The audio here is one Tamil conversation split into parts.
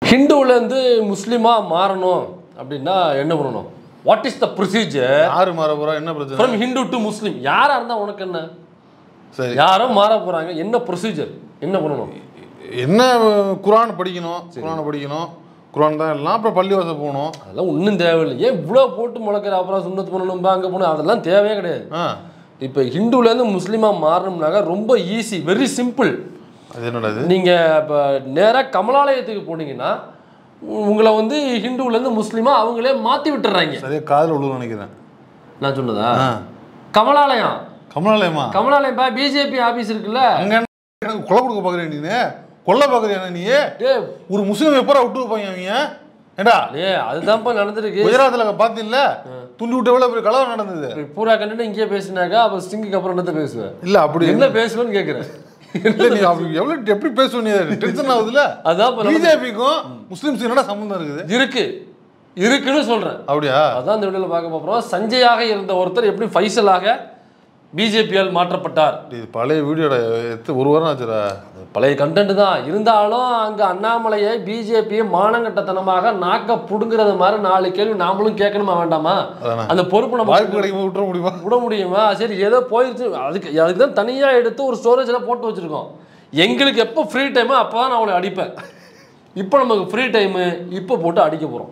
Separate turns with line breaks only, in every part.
ஹிந்துவிலேருந்து முஸ்லீமாக மாறணும் அப்படின்னா என்ன பண்ணணும்? What is the procedure?
யாரு மாற போறா? என்ன பிரச்சனை?
ஃப்ரம் ஹிந்து டு முஸ்லீம் யாராக இருந்தால் உனக்கு என்ன?
சரி,
யாரோ மாற போகிறாங்க, என்ன ப்ரொசீஜர், என்ன பண்ணணும்?
என்ன குரான் படிக்கணும், குரான் தான் எல்லாம். அப்புறம் பள்ளிவாசல் போகணும்.
அதெல்லாம் ஒன்றும் தேவையில்லை. ஏன் இவ்வளோ போட்டு முளைக்கிற? அப்புறம் சுண்ணத்து பண்ணணும், அங்கே போகணும், அதெல்லாம் தேவையே கிடையாது. இப்போ ஹிந்துலேருந்து முஸ்லீமாக மாறணும்னாக்க ரொம்ப ஈஸி, வெரி சிம்பிள்.
அது என்னடாது?
நீங்கள் இப்போ நேராக கமலாலயத்துக்கு போனீங்கன்னா உங்களை வந்து ஹிந்துலேருந்து முஸ்லீமாக அவங்களே மாற்றி விட்டுறாங்க.
சரியா காதில் விழுன்னு நினைக்கிறேன்.
நான் சொன்னதா? கமலாலயம்.
கமலாலயமா?
கமலாலயம் பா, பிஜேபி ஆஃபீஸ் இருக்குல்ல.
அங்கே கொலை கொடுக்க பார்க்குறேன் நீ, கொல்ல பார்க்குறியா நீ? ஒரு முஸ்லீம் எப்போ விட்டு வைப்பாங்க அவங்க? ஏண்டா
அதுதான்ப்பா நடந்திருக்கு.
குஜராத்தில் பார்த்தீங்கல்ல, துண்டு விட்டு எவ்வளோ பெரிய கலவரம் நடந்தது.
பூரா கண்டு இங்கேயே பேசினாக்கா அப்போ ஸ்டிங்குக்கு அப்புறம் என்னத்தை பேசுவேன்?
இல்லை அப்படி
என்ன பேசுவேன்னு கேட்குறேன்.
நீ அப்படி எவ்வளோ எப்படி பேசுவேன்? நீ டென்ஷன் ஆகுதுல்ல. அதான் பிஜேபிக்கும் முஸ்லீம்ஸுக்கு என்னடா சம்மந்தம் இருக்குது?
இருக்குன்னு சொல்கிறேன்.
அப்படியா? அதான்
இந்த வீடியோவில் பார்க்க போகிறோம். சஞ்சயாக இருந்த ஒருத்தர் எப்படி ஃபைசலாக பிஜேபியால் மாற்றப்பட்டார்.
இது பழைய வீடியோட ஒரு வாரம் ஆச்சுடா.
பழைய கண்டென்ட் தான் இருந்தாலும் அங்கே அண்ணாமலையை பிஜேபியை மானங்கட்டத்தனமாக நாக்க புடுங்கிறது மாதிரி 4 கேள்வி நாமளும் கேட்கணுமா வேண்டாமா? அந்த பொறுப்பு நம்ம
வாய்ப்பு கிடைக்கும் விட முடியுமா?
சரி, ஏதோ போயிடுச்சு. அதுக்கு தான் தனியாக எடுத்து ஒரு ஸ்டோரேஜில் போட்டு வச்சுருக்கோம். எங்களுக்கு எப்போ ஃப்ரீ டைமோ அப்போ தான் நான் அவளை அடிப்பேன். இப்போ நமக்கு ஃப்ரீ டைமு, இப்போ போட்டு அடிக்க போகிறோம்.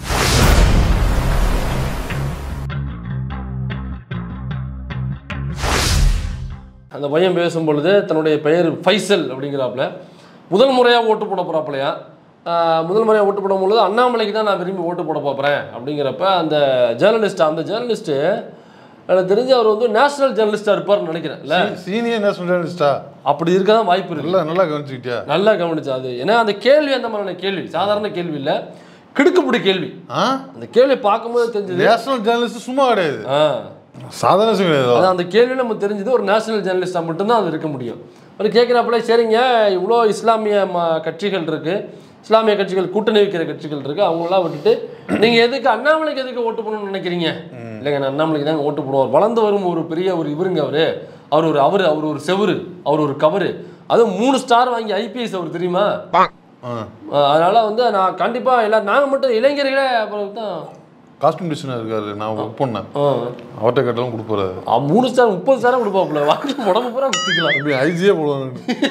அந்த பையன் பேசும் பொழுது தன்னுடைய பெயர் ஃபைசல் அப்படிங்கிறாப்புல. முதல் முறையாக ஓட்டு போட போகிறாப்புலையா? முதல் முறையாக ஓட்டு போடும் பொழுது அண்ணாமலைக்கு தான் நான் விரும்பி ஓட்டு போட போகிறேன் அப்படிங்கிறப்ப அந்த ஜேர்னலிஸ்ட்டு எனக்கு தெரிஞ்சு அவர் வந்து நேஷனல் ஜேர்னலிஸ்டாக இருப்பார்னு நினைக்கிறேன். இல்லை,
சீனியர் நேஷனல் ஜேர்னலிஸ்டா? அப்படி
இருக்க தான் வாய்ப்பு இருக்கு.
நல்லா கவனிச்சுக்கிட்டியா? நல்லா
கவனிச்சா. அது ஏன்னா அந்த கேள்வி அந்த மாதிரியான கேள்வி சாதாரண கேள்வி இல்லை, கிடுக்குப்பிடி கேள்வி. அந்த கேள்வி பார்க்கும்போது தெரிஞ்சது
நேஷனல் ஜேர்னலிஸ்ட் சும்மா கிடையாது, சாதாரண கிடையாது.
அந்த கேள்வி நம்ம தெரிஞ்சது ஒரு நேஷனல் ஜேர்னலிஸ்டாக மட்டும்தான் அது இருக்க முடியும். அவர் கேட்குறப்பல, சரிங்க இவ்வளோ இஸ்லாமிய கட்சிகள் இருக்குது, இஸ்லாமிய கட்சிகள் கூட்டணி வைக்கிற கட்சிகள் இருக்குது, அவங்களெலாம் விட்டுட்டு நீங்கள் எதுக்கு அண்ணாமலைக்கு எதுக்கு ஓட்டு போடணும்னு நினைக்கிறீங்க? இல்லைங்க, நான் அண்ணாமலைக்கு தாங்க ஓட்டு போடுவார். வளர்ந்து வரும் ஒரு பெரிய ஒரு இவருங்க அவர் ஒரு செவரு, அவர் ஒரு கவரு, அதுவும் 3 ஸ்டார் வாங்கி ஐபிஎஸ் அவர் தெரியுமா? அதனால் வந்து நான் கண்டிப்பாக எல்லாரும் நாங்கள் மட்டும் இளைஞர்களே அப்புறம் தான்
காஸ்டியூம் டிசைனர் இருக்காரு, நான் ஒர்க் பண்ணேன், அவர்கிட்ட கேட்டாலும் கொடுப்பாரு.
3 ஸ்டார் 30 ஸ்டாராக கொடுப்பாப்புல, வாங்கி உடம்பு பூரா குத்திக்கலாம்.
இப்படி ஐஜியே போடுவாங்க,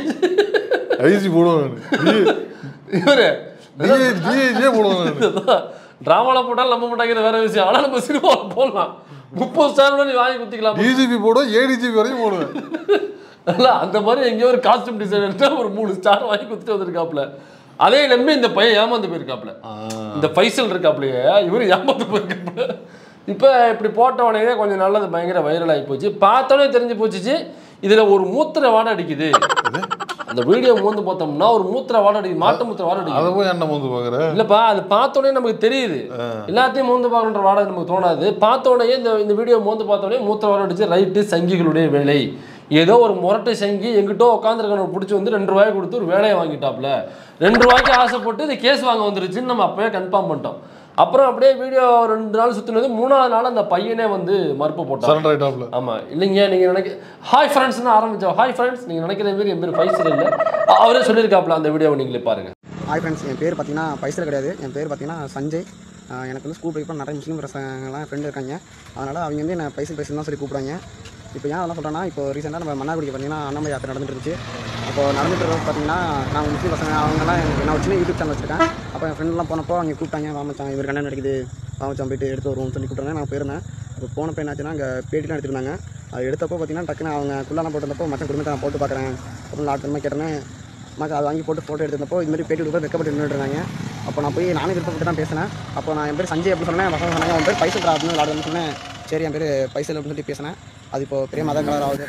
ஐஜி போடுவாங்க,
இவரு
ஜிஏஜியே போடுவாங்க.
ட்ராமாவில் போட்டாலும் நம்ப மாட்டாங்கிற வேற விஷயம். ஆனால் நம்ம சினிமாவில் போடலாம், 30 ஸ்டார் நீ வாங்கி குத்திக்கலாம்.
டிஜிபி போடுவோம், ஏடிஜிபி வரையும் போடுவேன்.
அந்த மாதிரி எங்கேயோ ஒரு காஸ்டியூம் டிசைனர் ஒரு 3 ஸ்டார் வாங்கி குத்திட்டு வந்திருக்காப்புல. அதே நம்பி இந்த பையன் ஏமாந்து போயிருக்காப்புல. இந்த ஃபைசல் இருக்காப்புலையே இவர் ஏமாந்து போயிருக்காப்புல. இப்போ இப்படி போட்டவனே கொஞ்சம் நல்லது பயங்கர வைரல் ஆகி போச்சு. பார்த்தோன்னே தெரிஞ்சு போச்சுச்சு இதில் ஒரு மூத்திர வாடை அடிக்குது. அந்த வீடியோ மோந்து பார்த்தோம்னா ஒரு மூத்திர வாடை அடிக்குது, மாட்டு மூத்திர வாடை அடிக்குது.
அதை போய் என்ன மோந்து பார்க்குறேன்?
இல்லைப்பா, அது பார்த்தோன்னே நமக்கு தெரியுது, எல்லாத்தையும் மோந்து பார்க்கணுன்ற வாடகை நமக்கு தோணாது. பார்த்தோன்னே இந்த வீடியோ மோந்து பார்த்தோன்னே மூத்திர வாடை அடிச்சு ரைட்டு சங்கிகளுடைய வேலை. ஏதோ ஒரு முரட்டை சங்கி எங்கிட்டோ உட்காந்துருக்கணும் பிடிச்சி வந்து 2 ரூபாய் கொடுத்து ஒரு வேலையை வாங்கிட்டாப்புல. 2 ரூபாய்க்கு ஆசைப்பட்டு இது கேஸ் வாங்க வந்துருச்சுன்னு நம்ம அப்போயே கன்ஃபார்ம் பண்ணிட்டோம். அப்புறம் அப்படியே வீடியோ 2 நாள் சுற்றினது, 3ஆவது நாள் அந்த பையனே வந்து மறுப்பு போட்டான். ஆமாம், இல்லைங்க நீங்கள் ஹாய் ஃப்ரெண்ட்ஸ்னு ஆரம்பித்தோம். ஹாய் ஃப்ரெண்ட்ஸ், நீங்கள் நினைக்கிற மாரி என் பேர் ஃபைசல் இல்லை. அவரே சொல்லியிருக்காப்புல, அந்த வீடியோவை நீங்களே பாருங்கள்.
ஹாய் ஃப்ரெண்ட்ஸ், என் பேர் பார்த்தீங்கன்னா ஃபைசல் கிடையாது, என் பேர் பார்த்தீங்கன்னா சஞ்சய். எனக்கு வந்து ஸ்கூல் படிப்போம், நிறைய முஸ்லீம் பசங்கள்லாம் ஃப்ரெண்டு இருக்காங்க. அதனால் அவங்க வந்து என்ன ஃபைசல் தான் சொல்லி கூப்பிடுவாங்க. இப்போ ஏன் அதெல்லாம் சொல்கிறேன்னா, இப்போ ரீசெண்டாக நம்ம மன்னார்குடிக்கு பார்த்தீங்கன்னா அண்ணாமலை யாத்திரை நடந்துட்டு இருந்துச்சு. அப்போ நடந்துட்டு பார்த்தீங்கன்னா நான் முஸ்லீம் பசங்க அவங்கலாம் நான் வச்சுன்னு யூடியூப் சேனல் வச்சுருக்கேன். அப்போ என் ஃப்ரெண்ட்லாம் போனப்போ அவங்க கூப்பிட்டாங்க, வாமச்சான் இவர் கண்ணன் நடிக்குது, வாமச்சான் போயிட்டு எடுத்து வருவோம்னு சொல்லி கூப்பிட்டாங்க. நான் போயிருந்தேன். இப்போ போனப்போ என்னாச்சுன்னா அங்கே பேட்டிலாம் எடுத்துருந்தாங்க. அது எடுத்தப்போ பார்த்தீங்கன்னா டக்குன்னு அவங்க குள்ளாலாம் போட்டிருந்தப்போ மற்ற குடும்பத்தை நான் போட்டு பார்க்குறேன் அப்படின்னு ஆட்டமாக கேட்டேன். மற்ற அதை வாங்கி போட்டு ஃபோட்டோ எடுத்துருந்தப்போ இதுமாதிரி பேட்டி கொடுக்க வெக்கப்பட்டு நின்றுருந்தாங்க. அப்போ நான் போய் நானே விருப்பப்பட்டு தான் பேசினேன். அப்போ நான் என் பேர் சஞ்சய் அப்படின்னு சொன்னேன். பசங்க சொன்னாங்க உன் பேர் ஃபைசல் அப்படின்னு விளாடுன்னு சொன்னேன். சரி, என் பேர் ஃபைசல் அப்படின்னு சொல்லி பேசினேன். அது இப்போ பெரிய மத கலர் ஆகுது.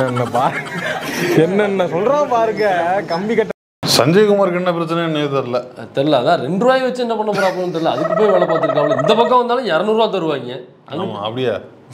என்னென்ன சொல்கிறோம் பாருங்க. கம்பி கட்ட
சஞ்சய்குமாருக்கு என்ன பிரச்சனைன்னு தெரியல.
அதான் 2 ரூபாய் வச்சு என்ன பண்ண போறாங்கன்னு தெரியல. அதுக்கு போய் வேலை பார்த்துருக்காங்க. இந்த பக்கம் வந்தாலும் 200 ரூபா தருவாங்க.
அப்படியா?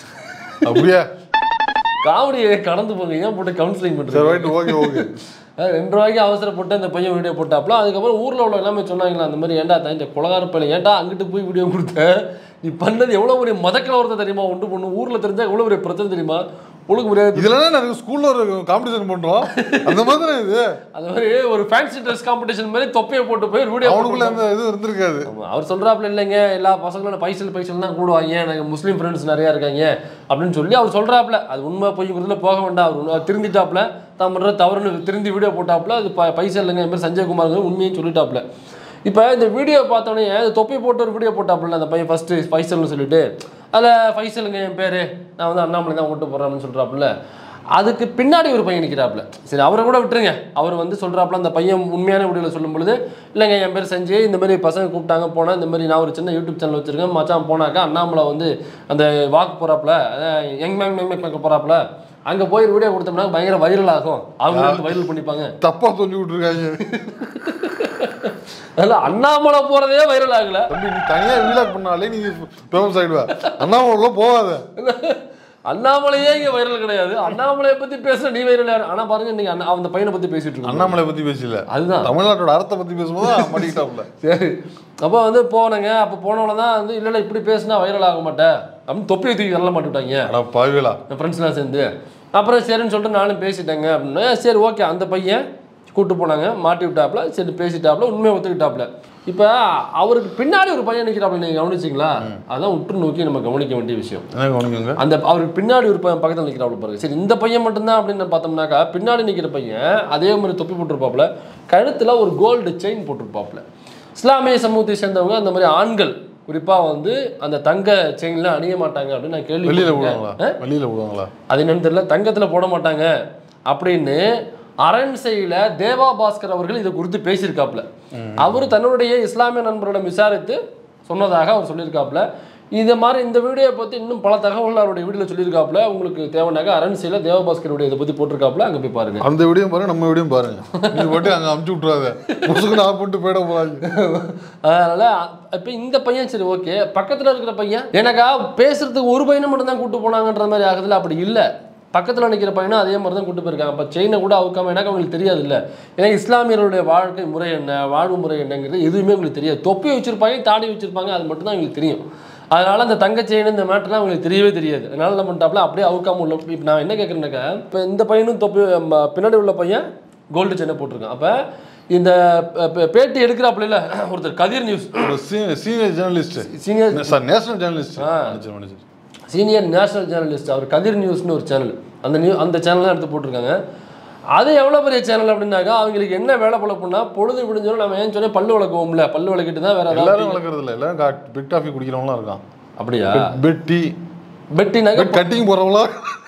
காமெடியை கடந்து போங்க, ஏன் போட்டு கவுன்சிலிங் பண்ணுறது? 2 ரூபாய்க்கு அவசரப்பட்டு அந்த பையன் வீடியோ போட்டாப்புல. அதுக்கப்புறம் ஊரில் உள்ள எல்லாமே சொன்னாங்களா, அந்த மாதிரி ஏன்டா இந்த குலகார பையன் ஏன்டா அங்கிட்டு போய் வீடியோ கொடுத்த, நீ பண்ணது எவ்வளோ ஒரு மதக்கலவரத்தை தெரியுமா உண்டு பண்ணும், ஊரில் தெரிஞ்சால் எவ்வளோ ஒரு பிரச்சனை தெரியுமா, உனக்கு முடியாது.
இதெல்லாம் நாங்கள் ஸ்கூல்ல ஒரு காம்படிஷன் பண்றோம் அந்த மாதிரி இது.
அது மாதிரி ஒரு ஃபேன்சி ட்ரெஸ் காம்படிஷன் மாதிரி தொப்பையை போட்டு போய் வீடியோ
அவனுக்குள்ள அந்த இது இருந்திருக்காது.
அவர் சொல்றாப்புல இல்லைங்க எல்லா பசங்களும் பைசல் தான் கூடுவாங்க, எனக்கு முஸ்லீம் ஃப்ரெண்ட்ஸ் நிறைய இருக்காங்க அப்படின்னு சொல்லி அவர் சொல்றாப்புல. அது உண்மை பொய்ங்கிறதுல போக வேண்டாம். அவர் திருந்திட்டாப்புல, தான் பண்ற தவறுன்னு திருந்தி வீடியோ போட்டாப்புல. அது பைசா இல்லைங்க, இந்த மாதிரி சஞ்சய்குமார் உண்மையும் சொல்லிட்டாப்புல. இப்போ இந்த வீடியோ பார்த்தோன்னே அது தொப்பி போட்டு ஒரு வீடியோ போட்டாப்புல அந்த பையன் ஃபர்ஸ்ட் ஃபைசல்னு சொல்லிட்டு, அதில் ஃபைசலுங்க என் பேர், நான் வந்து அண்ணாமலை தான் கொண்டு போடுறேன்னு சொல்கிறாப்புல. அதுக்கு பின்னாடி ஒரு பையன் நிற்கிறாப்புல. சரி அவரை கூட விட்டுருங்க. அவர் வந்து சொல்கிறாப்புல அந்த பையன் உண்மையான வீடியோவில் சொல்லும் பொழுது, இல்லைங்க என் பேர் சஞ்சய், இந்த மாதிரி பசங்க கூப்பிட்டாங்க போனால், இந்த மாதிரி நான் ஒரு சின்ன யூடியூப் சேனல் வச்சுருக்கேன் மச்சான், போனாக்கா அண்ணாமலை வந்து அந்த வாக்கு போகிறாப்புல யங் போகிறாப்புல, அங்கே போய் வீடியோ கொடுத்தோம்னா பயங்கர வைரல் ஆகும், அவங்க வைரல் பண்ணிப்பாங்க.
தப்பாக சொல்லி விட்டுருக்காங்க.
அதெல்லாம் அண்ணாமலை போகிறதே வைரல் ஆகலை.
தம்பி நீ தனியாக வீலாக் பண்ணாலே நீ ஃபேமஸ் ஆகிடுவா. அண்ணாமலை போகாத.
அண்ணாமலையே இங்கே வைரல் கிடையாது. அண்ணாமலையை பற்றி பேசுகிற நீ வைரல் யாரு? ஆனால் பாருங்க நீங்கள் அந்த பையனை பற்றி பேசிட்டு இருக்கோம்.
அண்ணாமலை பற்றி பேசல, அதுதான் தமிழ்நாட்டோட அறத்தை பற்றி பேசும்போது மாட்டிக்கிட்டாப்புல.
சரி அப்போ வந்து போனேங்க. அப்போ போனவன தான் வந்து இல்லை இப்படி பேசினா வைரல் ஆக மாட்டேன் அப்படின்னு தொப்பியை தூக்கி வரல மாட்டிவிட்டாங்க.
ஆனால் பாவிகளா
என் ஃப்ரெண்ட்ஸ்லாம் சேர்ந்து. அப்புறம் சரின்னு சொல்லிட்டு நானும் பேசிட்டேங்க அப்படின்னா, சரி ஓகே அந்த பையன் கூப்பிட்டு போனாங்க, மாட்டி விட்டாப்புல, சரி பேசிட்டாப்புல, உண்மையை ஒத்துக்கிட்டாப்புல. இப்போ அவருக்கு பின்னாடி ஒரு பையன் நிற்கிறாப்புல, நீங்கள் கவனிச்சிங்களா? அதான் உற்று நோக்கி நம்ம கவனிக்க வேண்டிய விஷயம்.
கவனிக்கங்க.
அந்த அவருக்கு பின்னாடி ஒரு பையன் பக்கத்தில் நிற்கிறாப்புல பாருங்க. சரி இந்த பையன் மட்டும்தான் அப்படின்னு பார்த்தோம்னாக்கா, பின்னாடி நிற்கிற பையன் அதே மாதிரி தொப்பி போட்டிருப்பாப்புல, கழுத்தில் ஒரு கோல்டு செயின் போட்டிருப்பாப்புல. இஸ்லாமிய சமூகத்தை சேர்ந்தவங்க அந்த மாதிரி ஆண்கள் குறிப்பாக வந்து அந்த தங்க செயின்லாம் அணிய மாட்டாங்க அப்படின்னு நான் கேள்வி.
வெளியில் விடுவாங்களா? அது
என்னன்னு தெரியல. தங்கத்தில் போட மாட்டாங்க அப்படின்னு அரண்சையில் தேவா பாஸ்கர் அவர்கள் இதை குறித்து பேசியிருக்காப்புல. அவர் தன்னுடைய இஸ்லாமிய நண்பர்களிடம் விசாரித்து சொன்னதாக அவர் சொல்லியிருக்காப்புல. இந்த மாதிரி இந்த வீடியோ பற்றி இன்னும் பல தகவல்கள் அவருடைய வீடியோவில் சொல்லியிருக்காப்புல. உங்களுக்கு தேவைனாக்க அரண்சையில் தேவபாஸ்கருடைய இதை பற்றி போட்டிருக்காப்புல, அங்கே போய் பாருங்க. அந்த
வீடியோ பாருங்க, நம்ம வீடியோ பாருங்க. நீ போட்டு அங்கே அமுச்சு விட்றாத, முசுக்கு போட்டு போயிட போகாது.
அதனால இப்போ இந்த பையன் சரி ஓகே, பக்கத்தில் இருக்கிற பையன் எனக்கா பேசுறதுக்கு ஒரு பையனை மட்டும் தான் கூப்பிட்டு போனாங்கன்ற மாதிரி ஆகுதுல. அப்படி இல்லை, பக்கத்தில் நிற்கிற பையனும் அதே மாதிரி தான் கூட்டு போயிருக்காங்க. அப்போ செயினை கூட அவுக்காம எனக்கு அவங்களுக்கு தெரியாது இல்லை. ஏன்னா இஸ்லாமியர்களுடைய வாழ்க்கை முறை என்ன, வாழ்வு முறை என்னங்கிறது எதுவுமே உங்களுக்கு தெரியாது. தொப்பி வச்சுருப்பாங்க, தாடி வச்சுருப்பாங்க, அது மட்டும் தான் எங்களுக்கு தெரியும். அதனால் அந்த தங்க செயின் இந்த மேட்டர்லாம் அவங்களுக்கு தெரியவே தெரியாது. அதனால என்ன பண்ணிட்டாப்புல அப்படியே அவுக்காம உள்ள. இப்போ நான் என்ன கேட்குறேன்னாக்கா, இப்போ இந்த பையனும் தொப்பி பின்னாடி உள்ள பையன் கோல்டு செயினை போட்டிருக்கான். அப்போ இந்த பேட்டி எடுக்கிறாப்புல இல்லை ஒருத்தர் Kathir news
senior journalist, national journalist,
senior national journalist அவர் கதிர் நியூஸ்னு ஒரு சேனல், அந்த சேனல் தான் எடுத்து போட்டிருக்காங்க. அது எவ்வளோ பெரிய சேனல் அப்படின்னாக்கா, அவங்களுக்கு என்ன வேலை பழப்புனா, பொழுது விடிஞ்சோம் நம்ம ஏன் சொன்னால் பல்லு விளக்குவோம்ல, பல்லு விளக்கிட்டு தான் வேற
எல்லாரும் வளர்க்குறது இல்லை, எல்லாரும் பெட் காஃபி குடிக்கிறவங்களாம் இருக்கான்.
அப்படியா?
பெட்டினாக்க கட்டிங் போகிறவங்களா?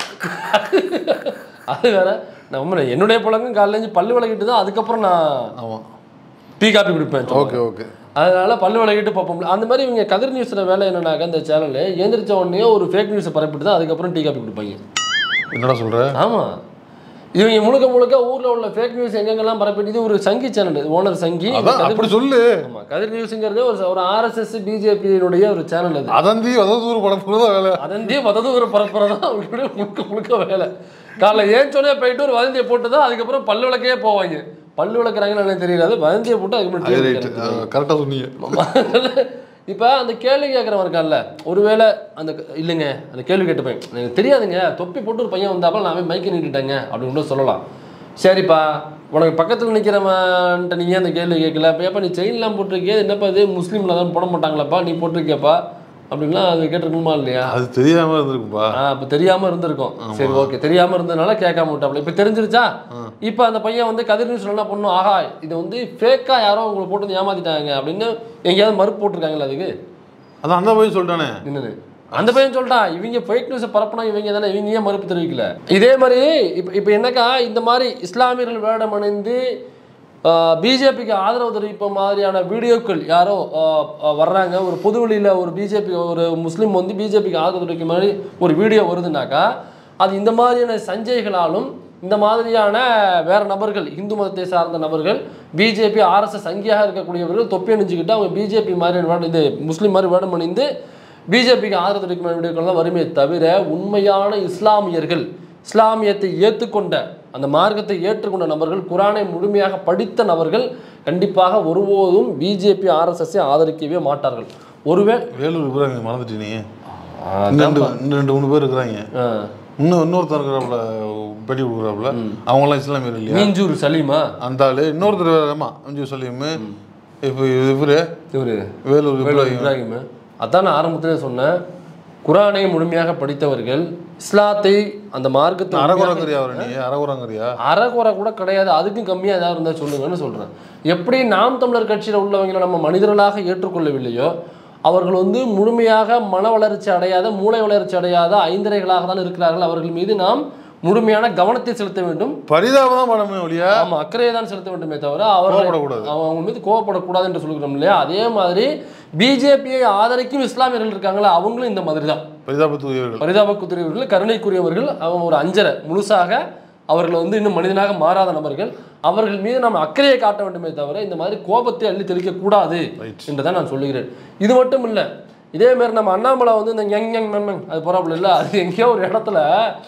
அது வேற. நம்ம என்னுடைய பழக்கம் காலையில் பல்லு விளக்கிட்டு தான் அதுக்கப்புறம் நான்
ஆமாம்
டீ காஃபி குடிப்பேன்.
Okay okay.
அதனால பல்லு விளக்கிட்டு பார்ப்போம்ல. அந்த மாதிரி இவங்க கதிர் நியூஸில் வேலை என்னன்னாக்கா, இந்த சேனல் எழுந்திரிச்ச உடனே ஒரு ஃபேக் நியூஸை பரப்பிட்டு தான் அதுக்கப்புறம் டீ காஃபி குடிப்பாங்க.
என்னடா சொல்கிறேன்?
ஆமாம், இவங்க முழுக்க ஊரில் உள்ள ஃபேக் நியூஸ் எங்கெங்கெல்லாம் பரப்பிட்டு. இது ஒரு சங்கி சேனல், ஓனர் சங்கி.
அப்படி சொல்லு.
ஆமாம், கதிர் நியூஸுங்கிறது ஒரு ஆர்எஸ்எஸ் பிஜேபியினுடைய ஒரு சேனல். அது
அதந்தி வததூர் பரப்புறதா வேலை.
அதந்தி வததூர் பரப்புறதா அவங்களுடைய முழுக்க வேலை. காலைல ஏன் சொன்னே போயிட்டு ஒரு வதந்தியை போட்டு தான் அதுக்கப்புறம் பல்லு விளக்கே போவாங்க. பல்லு விளக்குறாங்கன்னு எனக்கு தெரியாது, வதந்தியை போட்டு அதுக்கு
கரெக்டாக சொன்னீங்க.
இப்போ அந்த கேள்வி கேட்குறவன் இருக்கான்ல, ஒருவேளை அந்த இல்லைங்க அந்த கேள்வி கேட்டுப்பேன், எனக்கு தெரியாதுங்க தொப்பி போட்டு ஒரு பையன் வந்தாப்போ நான் மைக்கை நீட்டுட்டேங்க அப்படின்னு கூட சொல்லலாம். சரிப்பா, உனக்கு பக்கத்தில் நிற்கிறவன்ட்ட நீ ஏன் அந்த கேள்வி கேட்கல? இப்போ ஏப்பா நீ செயின்லாம் போட்டிருக்கிய, என்னப்பா இது முஸ்லீமில் தான் போட மாட்டாங்களாப்பா, நீ போட்டிருக்கியப்பா அப்படின்லாம் அது கேட்டிருக்குமா இல்லையா?
அது தெரியாமல் இருந்திருக்குப்பா.
இப்போ தெரியாமல் இருந்திருக்கும். சரி ஓகே, தெரியாமல் இருந்ததுனால கேட்காம விட்டாப்ல. இப்போ தெரிஞ்சிருச்சா? இப்போ அந்த பையன் வந்து கதிர் நியூஸ் என்ன பண்ணும், ஆஹா இது வந்து ஃபேக்காக யாரோ உங்களை போட்டு வந்து ஏமாத்திட்டாங்க அப்படின்னு எங்கேயாவது மறுப்பு போட்டிருக்காங்களா அதுக்கு?
அதான் அந்த பையன் சொல்லிட்டானே.
என்னது அந்த பையன் சொல்லிட்டான், இவங்க ஃபேக் நியூஸை பரப்புனா இவங்க தானே, இவங்க ஏன் மறுப்பு தெரிவிக்கல? இதே மாதிரி இப்போ என்னக்கா, இந்த மாதிரி இஸ்லாமியர்கள் வேடம் அணிந்து பிஜேபிக்கு ஆதரவு தெரிவிப்ப மாதிரியான வீடியோக்கள் யாரோ வர்றாங்க, ஒரு பொதுவெளியில் ஒரு பிஜேபி ஒரு முஸ்லீம் வந்து பிஜேபிக்கு ஆதரவு தெரிவிக்க மாதிரி ஒரு வீடியோ வருதுனாக்கா, அது இந்த மாதிரியான சஞ்சைகளாலும் இந்த மாதிரியான வேற நபர்கள், இந்து மதத்தை சார்ந்த நபர்கள், பிஜேபி ஆர்எஸ்எஸ் சங்கியாக இருக்கக்கூடியவர்கள் தொப்பி அணிஞ்சுக்கிட்டு அவங்க பிஜேபி மாதிரி இது முஸ்லீம் மாதிரி வேடம் அணிந்து பிஜேபிக்கு ஆதரவு தெரிவிக்கிற வீடியோக்கள் தான் வருமே தவிர, உண்மையான இஸ்லாமியர்கள், இஸ்லாமியத்தை ஏற்றுக்கொண்ட அந்த மார்க்கத்தை ஏற்றுக்கொண்ட நபர்கள், குரானை முழுமையாக படித்த நபர்கள் கண்டிப்பாக ஒருபோதும் பிஜேபி ஆர்எஸ்எஸ்ஸை ஆதரிக்கவே மாட்டார்கள். ஒருவேளை
வேலூர் இருக்கிறாங்க, மறந்துட்டீங்க, 2-3 பேர் இருக்கிறாங்க, இன்னொருத்தர் இருக்கிறாப்புல பேட்டி கொடுக்குறாப்புல அவங்களாம் இஸ்லாமியர் இல்லையா?
மீஞ்சூர் சலீமா
அந்த ஆளு இன்னொருத்தர் ஆமா மீஞ்சூர் சலீம் இப்போ இவரு வேலூர்
இப்ராஹிம். அதான் நான் ஆரம்பத்திலே சொன்னேன், குரானை முழுமையாக படித்தவர்கள் இஸ்லாத்தை அந்த மார்க்கத்தை
அறகுறங்கறியா நீ அறகுறங்கறியா?
அறகுறை கூட கிடையாது, அதுக்கும் கம்மியாக ஏதாவது இருந்தால் சொல்லுங்கன்னு சொல்கிறேன். எப்படி நாம் தமிழர் கட்சியில் உள்ளவங்களை நம்ம மனிதர்களாக ஏற்றுக்கொள்ளவில்லையோ அவர்கள் வந்து முழுமையாக மன வளர்ச்சி அடையாத மூளை வளர்ச்சி அடையாத ஐந்தரைகளாக தான் இருக்கிறார்கள். அவர்கள் மீது நாம் முழுமையான கவனத்தை செலுத்த வேண்டும்,
பரிதாபம் பண்ணவே ஒழியா
ஆமா அக்கறையை தான் செலுத்த வேண்டுமே தவிர அவங்க மீது கோவப்படக்கூடாது என்று சொல்லுகிறோம் இல்லையா? அதே மாதிரி பிஜேபியை ஆதரிக்கும் இஸ்லாமியர்கள் இருக்காங்களா, அவங்களும் இந்த மாதிரி தான் பரிதாபக்குரியவர்கள், கருணைக்குரியவர்கள். அவங்க ஒரு அஞ்சரை முழுசாக அவர்கள் வந்து இன்னும் மனிதனாக மாறாத நபர்கள். அவர்கள் மீது நாம் அக்கறையை காட்ட வேண்டுமே தவிர இந்த மாதிரி கோபத்தை அள்ளி தெளிக்க கூடாது என்றுதான் நான் சொல்லுகிறேன். இது மட்டும் இல்லை, இதே மாதிரி நம்ம அண்ணாமலை வந்து இந்த யங் அது போறாப்புல இல்லை, அது எங்கேயோ ஒரு இடத்துல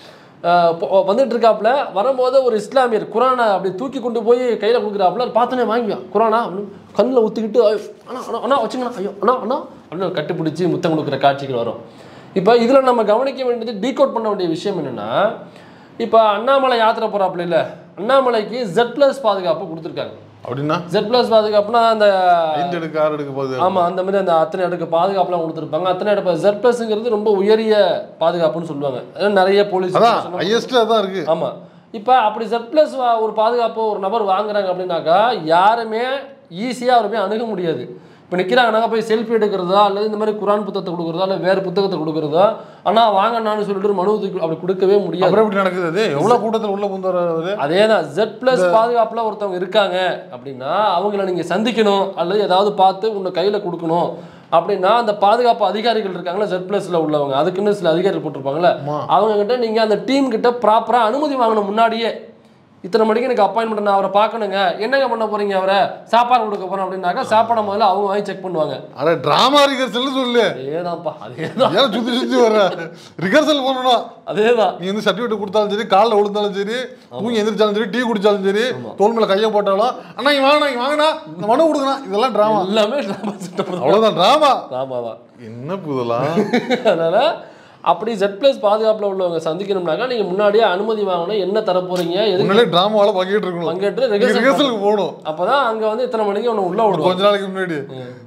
வந்துட்டு இருக்காப்புல. வரும்போது ஒரு இஸ்லாமியர் குரானை அப்படி தூக்கி கொண்டு போய் கையில் கொடுக்குறாப்புல, பார்த்தோன்னே வாங்கிவான் குரானா கண்ணில் ஊற்றிக்கிட்டு அண்ணா அண்ணா அண்ணா வச்சுங்கண்ணா ஐயோ அண்ணா அண்ணா அப்படின்னு கட்டுப்பிடிச்சி முத்தம் கொடுக்குற காட்சிகள் வரும். இப்போ இதில் நம்ம கவனிக்க வேண்டியது, டீகோட் பண்ண வேண்டிய விஷயம் என்னென்னா, இப்போ அண்ணாமலை யாத்திரை போகிறாப்புல இல்லை, அண்ணாமலைக்கு Z+ பாதுகாப்பு கொடுத்துருக்காங்க.
அப்படின்னா
Z+ பாதுகாப்புனா அந்த
5 அடுக்கு 6 அடுக்கு பாதுகாப்பு,
ஆமாம் அந்த மாதிரி அந்த அத்தனை அடுக்கு பாதுகாப்புலாம் கொடுத்துருப்பாங்க. அத்தனை அடுப்பு Z+ங்கிறது ரொம்ப உயரிய பாதுகாப்புன்னு சொல்லுவாங்க. நிறைய போலீஸ்
தான் இருக்கு.
ஆமாம், இப்போ அப்படி Z+ ஒரு பாதுகாப்பு ஒரு நபர் வாங்குறாங்க அப்படின்னாக்கா யாருமே ஈஸியாக அவருமே அணுக முடியாது. இப்போ நிற்கிறாங்க, நாங்கள் போய் செல்ஃபி எடுக்கிறதா அல்லது இந்த மாதிரி குரான் புத்தகத்தை கொடுக்குறதா இல்லை வேறு புத்தகத்தை கொடுக்குறதா, ஆனால் வாங்கண்ணான்னு சொல்லிட்டு ஒரு மனு அப்படி கொடுக்கவே முடியாது.
அப்புறம் எப்படி நடக்குது? எவ்வளோ கூட்டத்தில் உள்ள புந்தவர்
அதே தான். Z+ பாதுகாப்பில் ஒருத்தவங்க இருக்காங்க அப்படின்னா அவங்கள நீங்கள் சந்திக்கணும் அல்லது ஏதாவது பார்த்து உன்னை கையில் கொடுக்கணும் அப்படின்னா அந்த பாதுகாப்பு அதிகாரிகள் இருக்காங்களா Z+ல உள்ளவங்க, அதுக்குன்னு சில அதிகாரிகள் போட்டிருப்பாங்களே, அவங்க கிட்ட நீங்கள் அந்த டீம் கிட்ட ப்ராப்பராக அனுமதி வாங்கணும். முன்னாடியே இத்தனை மணிக்கு எனக்கு அப்பாயின்மெண்ட், நான் அவரை பார்க்கணுங்க, என்னங்க பண்ண போறீங்க, அவரை சாப்பாடு கொடுக்க போறோம் அப்படின்னாக்கா சாப்பாடு முதல்ல அவங்க வாங்கி செக் பண்ணுவாங்க.
அட டிராமா ரிகர்சல் சொல்லு.
அதேதான்ப்பா, அதேதான்.
ஏன் சுத்தி வர ரிகர்சல் பண்ணணும்?
அதேதான்.
நீ வந்து சர்டிஃபிகேட் கொடுத்தாலும் சரி, காலில் விழுந்தாலும் சரி, தூங்கி எந்திரிச்சாலும் சரி, டீ குடிச்சாலும் சரி, தோல் மேல கையை போட்டாலும் அண்ணா இங்க வாங்கினா இந்த மனு கொடுக்கணும், இதெல்லாம் டிராமா, எல்லாமே அவ்வளவுதான் டிராமா.
டிராமாவா
என்ன புதலாம்?
அதனால அப்படி Z+ பாதுகாப்புல உள்ளவங்க சந்திக்கணும்னாக்கா நீங்க முன்னாடியே அனுமதி வாங்கணும், என்ன தர போறீங்க, எதுனால
டிராமாவால பங்கேற்று ரிகர்சலுக்கு போகணும்.
அப்பதான் அங்க வந்து இத்தனை மணிக்கு ஒன்று உள்ள விடுவோம்.
கொஞ்ச நாளைக்கு முன்னாடி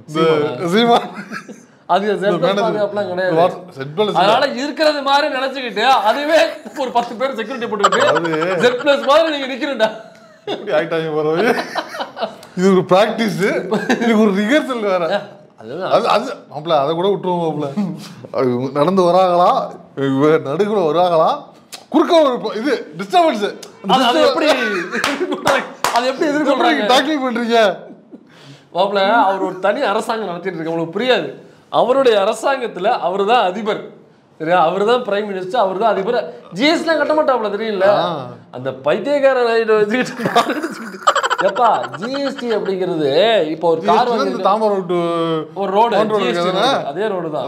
அது Z+ பாதுகாப்புலாம் கிடையாது. அதனால இருக்கிறது மாதிரி நினைச்சுக்கிட்டு அதுவே ஒரு 10 பேர் செக்யூரிட்டி போட்டுக்கிட்டு Z+ மாதிரி நீங்க நிக்கிறீங்க.
இப்படி ஆயிட்டாங்க போறவே. இது ஒரு பிராக்டிஸ், இது ஒரு ரிகர்சல் வேற. அதை கூட விட்டுருவோம் மாப்பிள்ள. நடந்து வராங்களா, நடுக்குள்ள வராங்களா, குறுக்க ஒரு இது டிஸ்டர்பன்ஸ்,
எப்படி எதிர்கொள்றாங்க,
டாக்கிங் பண்றீங்க
மாப்பிள்ள. அவர் ஒரு தனி அரசாங்கம் நடத்திட்டு இருக்க, உங்களுக்கு புரியாது. அவருடைய அரசாங்கத்துல அவரு தான் அதிபர், சரியா? அவர் தான் பிரைம் மினிஸ்டர், அவர் தான் அதிபர். ஜிஎஸ்டிலாம் கட்ட மாட்டாப்ல, தெரியல. அந்த பைத்தியக்கார எப்பா ஜிஎஸ்டி அப்படிங்கிறது இப்போ ஒரு கார் வந்து
தாமரை
ஒரு ரோடு, அதே ரோடு தான்.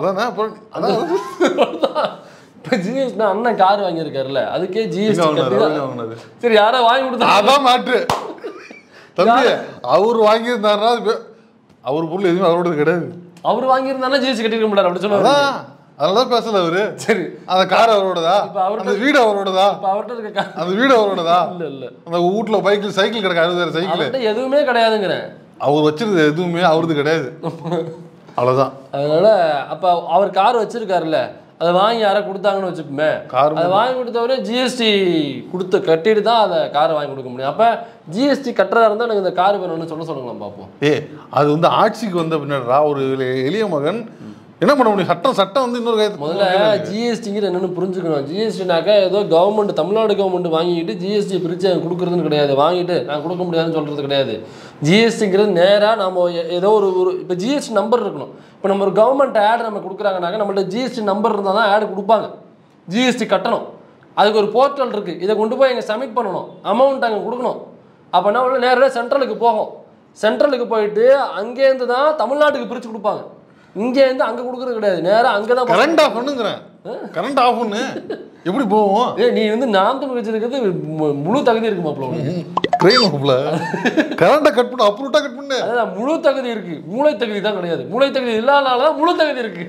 இப்போ ஜிஎஸ்டி அண்ணன் கார் வாங்கியிருக்காருல்ல, அதுக்கே ஜிஎஸ்டி. சரி, யாரோ வாங்கி கொடுத்தா
அதான் மாற்று தம்பி. அவர் வாங்கியிருந்தாருன்னா அவர் பொருள் எதுவுமே அவரோட கிடையாது.
அவர் வாங்கியிருந்தாருன்னா ஜிஎஸ்டி கட்டிருக்க முடியாது அப்படி சொல்லுவாங்க.
அதனாலதான் பேசல அவரு.
சரி,
அந்த கார் அவரோடதா, அந்த வீடு அவரோடதா,
அவர்கிட்ட இருக்க
அந்த வீடு அவரோடதா?
இல்ல இல்ல,
அந்த வீட்டுல பைக்கில் சைக்கிள் கிடக்கு, 60,000 சைக்கிள்
எதுவுமே கிடையாதுங்கிறேன்.
அவர் வச்சிருந்தது எதுவுமே அவரது கிடையாது, அவ்வளவுதான்.
அதனால அப்ப அவர் கார் வச்சிருக்காருல்ல, அதை வாங்கி யாரை கொடுத்தாங்கன்னு வச்சுப்போமே, அதை வாங்கி கொடுத்தவரை ஜிஎஸ்டி கொடுத்து கட்டிட்டு தான் அதை காரை வாங்கி கொடுக்க முடியும். அப்ப ஜிஎஸ்டி கட்டுறதா இருந்தா எனக்கு இந்த கார் வேணும்னு சொல்லுங்களேன் பார்ப்போம்.
அது வந்து ஆட்சிக்கு வந்த பின்னாடி ஒரு எளிய மகன் என்ன பண்ண முடியும்? சட்டம் வந்து இன்னொரு
முதல்ல ஜிஎஸ்டிங்கிற என்னன்னு புரிஞ்சுக்கணும். ஜிஎஸ்டினாக்கா ஏதோ கவர்மெண்ட், தமிழ்நாடு கவர்மெண்ட் வாங்கிட்டு ஜிஎஸ்டி பிரித்து கொடுக்குறதுன்னு கிடையாது, வாங்கிட்டு நான் கொடுக்க முடியாதுன்னு சொல்கிறது கிடையாது. ஜிஎஸ்டிங்கிறது நேராக நம்ம ஏதோ ஒரு இப்போ ஜிஎஸ்டி நம்பர் இருக்கணும். இப்போ நம்ம ஒரு கவர்மெண்ட் ஆட் நம்ம கொடுக்குறாங்கனாக்கா நம்மள்ட்ட ஜிஎஸ்டி நம்பர் இருந்தால் தான் ஆடு கொடுப்பாங்க. ஜிஎஸ்டி கட்டணும், அதுக்கு ஒரு போர்ட்டல் இருக்குது, இதை கொண்டு போய் எங்கே சப்மிட் பண்ணணும், அமௌண்ட் அங்கே கொடுக்கணும். அப்போ என்ன நேராக சென்ட்ரலுக்கு போகும், சென்ட்ரலுக்கு போயிட்டு அங்கேருந்து தான் தமிழ்நாட்டுக்கு பிரித்து கொடுப்பாங்க. இங்கேருந்து அங்கே கொடுக்குறது கிடையாது, நேராக அங்கே தான்
கரண்டா பண்ணுங்கிறேன். கரண்ட் ஆஃப் பண்ணு எப்படி போவோம்?
நீ வந்து நாம் தமிழ் வச்சிருக்கிறது முழு தகுதி இருக்கு மாப்பிள.
ட்ரெயின் மாப்பிள கரண்ட்டை கட் பண்ணு, அப்ரூட்டா கட் பண்ணு.
அதான் முழு தகுதி இருக்கு, மூளை தகுதி தான் கிடையாது. மூளை தகுதி இல்லாதனாலதான் முழு தகுதி இருக்கு.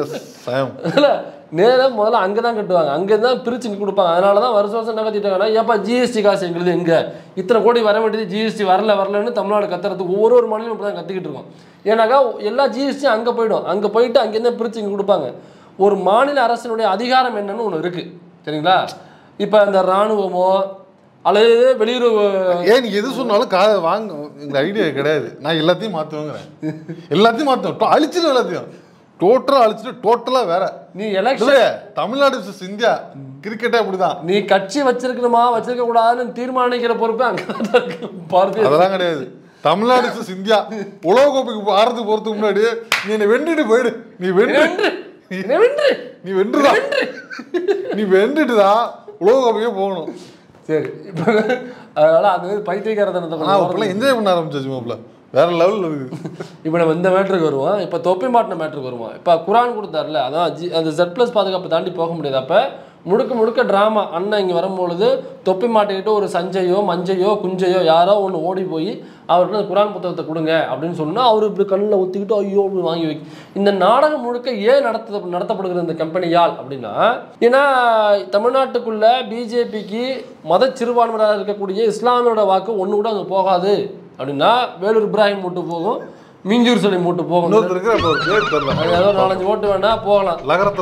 நேரம் முதல்ல அங்கதான் கட்டுவாங்க, அங்கதான் பிரிச்சு கொடுப்பாங்க. அதனாலதான் வருஷம் வருஷம் என்ன கத்திட்டாங்கன்னா, ஏப்பா ஜிஎஸ்டி காசு எங்களுது எங்க, இத்தனை கோடி வர வேண்டியது ஜிஎஸ்டி வரலன்னு தமிழ்நாடு கத்துறதுக்கு ஒவ்வொரு மாநிலம் இப்படிதான் கத்திக்கிட்டு இருக்கோம். ஏன்னாக்கா எல்லா ஜிஎஸ்டியும் அங்க போயிடும், அங்க போயிட்டு அங்கேருந்து பிரிச்சு இங்க கொடுப்பாங்க. ஒரு மாநில அரசினுடைய அதிகாரம் என்னன்னு ஒண்ணு இருக்கு, சரிங்களா? இப்ப இந்த ராணுவமோ அல்லது வெளியுறவு,
ஏன் நீ எது சொன்னாலும் வாங்க இந்த ஐடியா கிடையாது. நான் எல்லாத்தையும் மாற்றுவேங்கிறேன், எல்லாத்தையும் மாற்றுவேன், அழிச்சிடும், எல்லாத்தையும் டோட்டலா அழிச்சிட்டு டோட்டலா வேற.
நீ எலெக்ஷன்
தமிழ்நாடு இந்தியா கிரிக்கெட்டே அப்படிதான்.
நீ கட்சி வச்சிருக்கணுமா வச்சிருக்க கூடாதுன்னு தீர்மானிக்கிற பொறுப்பு அங்கதான் இருக்கு.
அதெல்லாம் கிடையாது. தமிழ்நாடு இந்தியா உலக கோப்பைக்கு ஆறதுக்கு போறதுக்கு முன்னாடி நீ என்னை வென்றுட்டு போயிடு. நீ வென்றுதான், நீ வென்றுட்டுதான் உலக கோப்பைக்கே போகணும்.
சரி, இப்ப அதனால அது பைத்தியக்காரத்தனத்தை
என்ஜாய் பண்ண ஆரம்பிச்சாச்சு மாப்பிள்ள, வேற லெவலில் இருக்குது.
இப்போ நம்ம இந்த மேட்ருக்கு வருவோம். இப்போ தொப்பி மாட்டின மேட்ருக்கு வருவோம். இப்போ குரான் கொடுத்தாருல, அதான் அந்த Z+ பாதுகாப்பை தாண்டி போக முடியாது. அப்போ முழுக்க ட்ராமா. அண்ணன் இங்கே வரும்பொழுது தொப்பி மாட்டிக்கிட்டு ஒரு சஞ்சையோ மஞ்சையோ குஞ்சையோ யாரோ ஒன்று ஓடி போய் அவர்கிட்ட குரான் புத்தகத்தை கொடுங்க அப்படின்னு சொன்னால் அவர் இப்படி கண்ணில் ஊற்றிக்கிட்டு ஐயோ அப்படி வாங்கி வைக்க. இந்த நாடகம் முழுக்க ஏன் நடத்தப்படுகிற இந்த கம்பெனியால் அப்படின்னா, ஏன்னா தமிழ்நாட்டுக்குள்ள பிஜேபிக்கு மத சிறுபான்மையாக இருக்கக்கூடிய இஸ்லாமியோட வாக்கு ஒன்று கூட அங்கே போகாது. அப்படின்னா வேலூர் இப்ராஹிம் மூட்டு போகும், மீஞ்சூர் சொல்லி மூட்டு போகும், ஏதோ 4-5 ஓட்டு வேணா போகலாம்,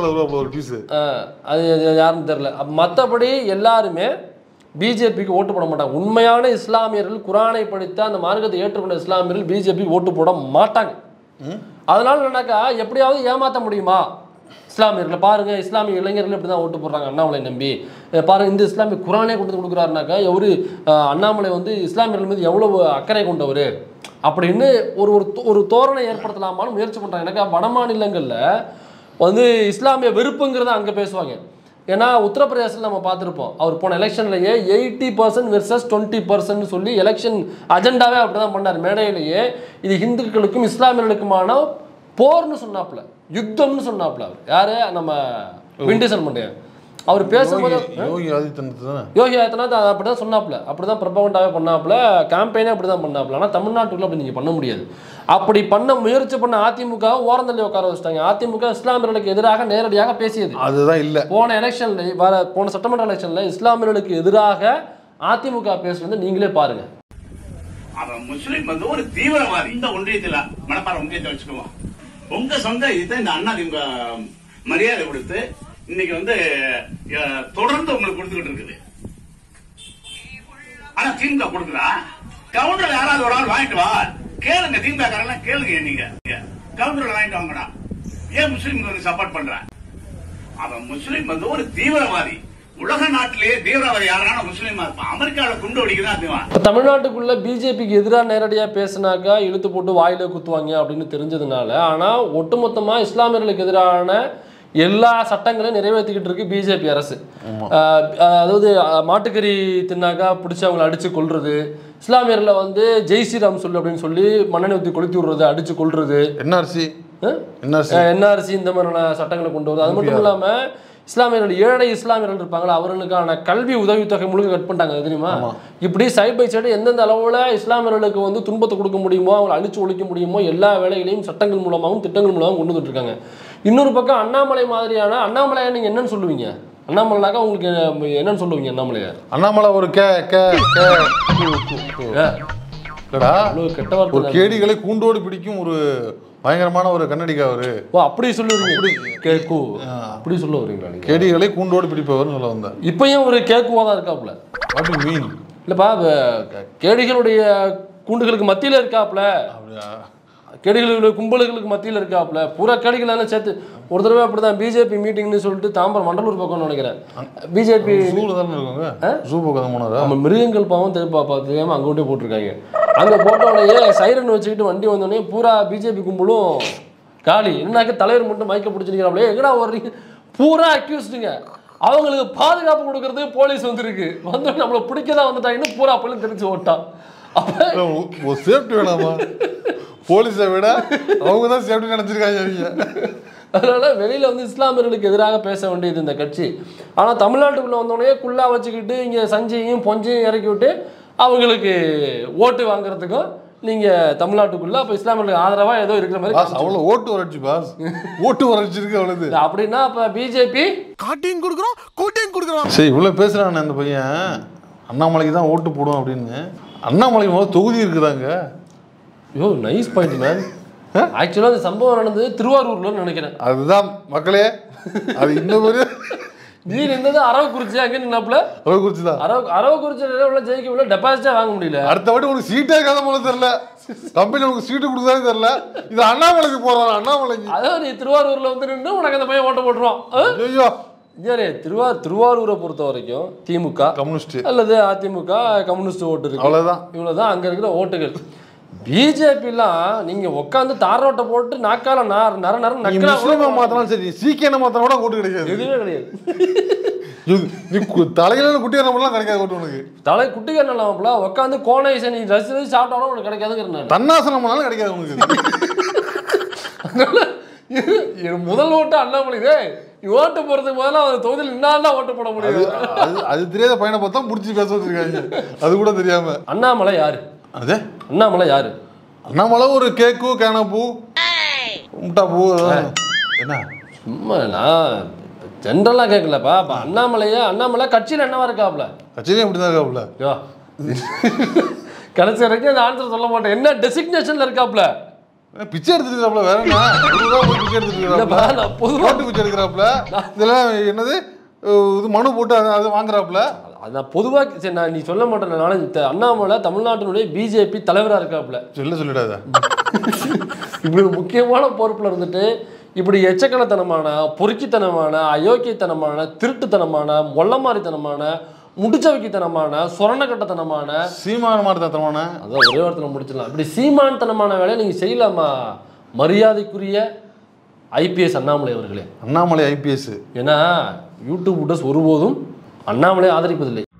அது யாருன்னு தெரியல. மற்றபடி எல்லாருமே பிஜேபிக்கு ஓட்டு போட மாட்டாங்க. உண்மையான இஸ்லாமியர்கள், குரானை படித்த அந்த மார்க்கத்தை ஏற்றுக்கொண்ட இஸ்லாமியர்கள் பிஜேபி ஓட்டு போட மாட்டாங்க. அதனால என்னன்னாக்கா, எப்படியாவது ஏமாற்ற முடியுமா இஸ்லாமியர்களை பாருங்க, இஸ்லாமிய இளைஞர்கள் இப்படி தான் ஓட்டு போடுறாங்க அண்ணாமலை நம்பி பாருங்க. இந்த இஸ்லாமிய குரானே கொண்டு கொடுக்குறாருனாக்கா ஒரு அண்ணாமலை வந்து இஸ்லாமியர்கள் மீது எவ்வளவு அக்கறை கொண்டவர் அப்படின்னு ஒரு தோரணை ஏற்படுத்தலாமான்னு முயற்சி பண்ணுறாங்க. எனக்கு வட மாநிலங்களில் வந்து இஸ்லாமிய வெறுப்புங்கிறத அங்கே பேசுவாங்க. ஏன்னா உத்தரப்பிரதேசத்தில் நம்ம பார்த்துருப்போம், அவர் போன எலெக்ஷன்லேயே 80% வெர்சஸ் 20% சொல்லி எலெக்ஷன் அஜெண்டாவே அப்படி தான் பண்ணார். மேடையிலேயே இது இந்துக்களுக்கும் இஸ்லாமியர்களுக்குமான போர்னு சொன்னாப்புல, யுத்தம்னு சொன்னாப்புல. அவர் யாரு, நம்ம விண்டிசன் மண்டையா. அவர் பேசும்போது யோகி ஆதித்யநாத் அப்படிதான் சொன்னாப்புல, அப்படிதான் பிரபகண்டாவே பண்ணாப்புல, கேம்பெயினே அப்படிதான் பண்ணாப்புல. ஆனால் தமிழ்நாட்டுக்குள்ள அப்படி நீங்கள் பண்ண முடியாது. அப்படி பண்ண முயற்சி பண்ண அதிமுக ஓரந்தள்ளி உட்கார வச்சுட்டாங்க. அதிமுக இஸ்லாமியர்களுக்கு எதிராக நேரடியாக பேசியது அதுதான் இல்லை. போன எலெக்ஷன்ல, போன சட்டமன்ற எலெக்ஷன்ல இஸ்லாமியர்களுக்கு எதிராக அதிமுக பேசுறது நீங்களே பாருங்க.
அவன் முஸ்லிம் வந்து ஒரு தீவிரவாதி. இந்த ஒன்றியத்தில் மணப்பாறை ஒன்றியத்தை வச்சுக்குவோம். உங்க சொந்த இதை இந்த அண்ணா திமுக மரியாதை கொடுத்து இன்னைக்கு வந்து தொடர்ந்து உங்களுக்கு கொடுத்துக்கிட்டு இருக்குது. ஆனா திமுக கொடுக்குறா, கவுண்டர் யாராவது ஒரு ஆள் வாங்கிட்டு வா கேளுங்க, திமுக காரெல்லாம் கேளுங்க, நீங்க கவுண்டர் வாங்கிட்டு வாங்கடா. ஏன் முஸ்லீம் வந்து சப்போர்ட் பண்ற? அவன் முஸ்லீம் வந்து ஒரு தீவிரவாதி. உலக நாட்டிலேயே தீவிரவாதி யாரான முஸ்லீமா இருப்பான். அமெரிக்காவில் குண்டு வெடிக்குதான்.
தமிழ்நாட்டுக்குள்ள பிஜேபிக்கு எதிராக நேரடியாக பேசினாக்கா இழுத்து போட்டு வாயில குத்துவாங்க அப்படின்னு தெரிஞ்சதுனால, ஆனா ஒட்டுமொத்தமா இஸ்லாமியர்களுக்கு எதிரான எல்லா சட்டங்களையும் நிறைவேற்றிக்கிட்டு இருக்கு பிஜேபி அரசு. அதாவது மாட்டுக்கறி தின்னாக்கா பிடிச்சி அவங்களை அடிச்சு கொள்றது, இஸ்லாமியர்களை வந்து ஜெய் ஸ்ரீராம் சொல்லு அப்படின்னு சொல்லி மண்ணெண்ணெய் ஊற்றி கொளுத்தி விடுறது, அடிச்சு கொள்றது, என்ஆர்சி இந்த மாதிரியான சட்டங்களை கொண்டு வருது. அது மட்டும் இல்லாம இஸ்லாமியர்கள், ஏழை இஸ்லாமியர்கள் இருப்பாங்களா, அவர்களுக்கான கல்வி உதவித்தொகை முழுக்க கட் பண்ணிட்டாங்க தெரியுமா? இப்படி சைட் பை சைடு எந்தெந்த அளவுல இஸ்லாமியர்களுக்கு வந்து துன்பத்தை கொடுக்க முடியுமோ, அவங்களை அழிச்சு ஒழிக்க முடியுமோ எல்லா வேலைகளையும் சட்டங்கள் மூலமாகவும் திட்டங்கள் மூலமாகவும் கொண்டு வந்துட்டு இருக்காங்க. இன்னொரு பக்கம் அண்ணாமலை மாதிரியான, அண்ணாமலையா நீங்க என்னன்னு சொல்லுவீங்க? அண்ணாமலைனாக்கா உங்களுக்கு என்னன்னு சொல்லுவீங்க? அண்ணாமலை ஒரு கெட்ட வார்த்தை,
கேடிகளை கூண்டோடு பிடிக்கும் ஒரு பயங்கரமான ஒரு கன்னடிக்கா அவரு.
அப்படி சொல்லுவீங்க? கேக்கு அப்படி சொல்ல வரீங்களா?
கேடிகளை கூண்டோடு பிடிப்பவர்னு சொல்ல வந்தேன்.
இப்பயும் ஒரு கேக்குவா தான் இருக்காப்புல.
What you mean?
இல்லப்பா, கேடிகளுடைய கூண்டுகளுக்கு மத்தியில இருக்காப்புல, கேடிகளுடைய கும்பல்களுக்கு மத்தியில் இருக்காப்புல, பூரா கேடிகள் சேர்த்து. ஒரு தடவை அப்படிதான் பிஜேபி மீட்டிங்னு சொல்லிட்டு தாம்பரம் மண்டலூர் பக்கம்னு நினைக்கிறேன், பிஜேபி நம்ம மிருகங்கள் பாவம் தெரியாம அங்க கொண்டே போட்டிருக்காங்க. அங்க போட்டோடனே சைரன் வச்சுக்கிட்டு வண்டி வந்தோடனே பூரா பிஜேபி கும்பலும் காலி. என்னன்னாக்க தலைவர் மட்டும் மயக்க பிடிச்சிருக்கிறாங்களே, எங்கடா வர்றீங்க? பூரா அக்யூஸ்டுங்க. அவங்களுக்கு பாதுகாப்பு கொடுக்கறதுக்கு போலீஸ் வந்துருக்கு, வந்து நம்மளை பிடிக்கதான் வந்துட்டாங்கன்னு பூரா அப்பெல்லாம் தெரிஞ்சு ஓட்டான்.
அப்ப சேஃப்டி வேணாமா? போலீஸை விட அவங்க தான் சேஃப்டி நினைச்சிருக்காங்க.
அதனால வெளியில வந்து இஸ்லாமியர்களுக்கு எதிராக பேச வேண்டியது இந்த கட்சி. ஆனா தமிழ்நாட்டுக்குள்ள வந்தோடனே குள்ளா வச்சுக்கிட்டு இங்க சஞ்சையும் பொஞ்சையும் இறக்கி விட்டு அவங்களுக்கு ஓட்டு வாங்குறதுக்கும் நீங்க தமிழ்நாட்டுக்குள்ள அப்ப இஸ்லாமியர்களுக்கு ஆதரவா ஏதோ இருக்கிற மாதிரி
அவ்வளவு ஓட்டு வறட்சி பாஸ், ஓட்டு வறட்சி இருக்கு அவ்வளவு.
அப்படின்னா அப்ப பிஜேபி
காட்டியும் கொடுக்குறோம் கூட்டியும் கொடுக்குறோம்.
சரி இவ்வளவு பேசுறானே அந்த பையன் அண்ணாமலைக்கு தான் ஓட்டு போடும் அப்படின்னு. அண்ணாமலைக்கு முதல்ல தொகுதி இருக்குதாங்க.
Yo nice point man. Actually அந்த சம்பவம் நடந்தது திருவாரூர்ல நினைக்கிறேன்.
அதுதான் மக்களே, அது இன்னும் ஒரு
நீ இருந்தது அரவக்குறிச்சி, அங்கே நின்னாப்புல
அரவக்குறிச்சி தான்.
அரவக்குறிச்சியில ஜெயிக்க டெபாசிட்டா வாங்க முடியல.
அடுத்த வாட்டி உனக்கு சீட்டே கதை போல தெரியல, கம்பெனி உனக்கு சீட்டு கொடுத்தாலே தெரியல. இது அண்ணாமலைக்கு போறான். அண்ணாமலைக்கு
அதான் நீ திருவாரூர்ல வந்து நின்று உனக்கு அந்த பையன் ஓட்ட போட்டுருவான்.
ஐயோ
திருவாரூரை பொறுத்த வரைக்கும் திமுக
கம்யூனிஸ்ட்
அல்லது அதிமுக கம்யூனிஸ்ட் ஓட்டு இருக்கு,
அவ்வளவுதான்.
இவ்வளவுதான் அங்க இருக்கிற ஓட்டுகள். பிஜேபிலாம் நீங்க உட்காந்து தாரோட்டை போட்டு நாக்கால நர நர
முஸ்லீமா மாத்தலாம், சரி சீக்கியம் மாத்திரம் கூட ஓட்டு கிடைக்காது.
எதுவுமே கிடையாது.
நீ தலையில குட்டியான மட்டும் கிடைக்காது ஓட்டு உனக்கு.
தலை குட்டிக்காரன்ல உட்காந்து கோணேசை நீ ரசித்து சாப்பிட்டாலும் உனக்கு கிடைக்காதுங்கிறேன்.
தன்னாசனம் பண்ணாலும் கிடைக்காது உனக்கு.
முதல் ஓட்டு அண்ணாமலை ஓட்டு போறதுக்கு முதல்ல அந்த தொகுதியில் நின்னால்தான் ஓட்டு போட முடியும்.
அது தெரியாத பையனை பார்த்தா முடிச்சு பேச வச்சிருக்காங்க. அது கூட தெரியாம.
அண்ணாமலை யாரு?
அதே
அண்ணாமலை யாரு?
அண்ணாமலை ஒரு கேக்கு கேனப்பூ முட்டா பூ என்ன
சும்மா நான் ஜென்ரலா கேட்கலப்பா. அப்ப அண்ணாமலை கட்சியில் என்னவா இருக்காப்ல?
கட்சியிலே இப்படிதான் இருக்காப்ல.
கடைசி வரைக்கும் அந்த ஆன்சர் சொல்ல மாட்டேன். என்ன டெசிக்னேஷன்ல இருக்காப்ல?
பிச்சை எடுத்துருக்காப்ல. வேற என்ன பிச்சை எடுத்துருக்காப்ல, போட்டு பிச்சை எடுக்கிறாப்ல. இதெல்லாம் என்னது இது மனு போட்டு அது வாங்குறாப்ல.
அதான் பொதுவாக சரி நீ சொல்ல மாட்டேன். அண்ணாமலை தமிழ்நாட்டினுடைய பிஜேபி தலைவராக இருக்காப்புல.
சொல்லிடாத.
இப்படி முக்கியமான பொறுப்புல இருந்துட்டு இப்படி எச்சக்கணத்தனமான பொறுக்கித்தனமான அயோக்கியத்தனமான திருட்டுத்தனமான மொள்ளமாரித்தனமான முடிச்சவைக்கித்தனமான சொரணக்கட்டத்தனமான
சீமானமாரித்தனமான
அதான் ஒரே வாரத்தில் முடிச்சிடலாம். இப்படி சீமானத்தனமான வேலையை நீங்கள் செய்யலாமா? மரியாதைக்குரிய ஐபிஎஸ் அண்ணாமலை அவர்களே.
அண்ணாமலை ஐபிஎஸ்.
ஏன்னா யூடியூப் விட்டர்ஸ் ஒருபோதும் அண்ணாமலை ஆதரிப்பதில்லை.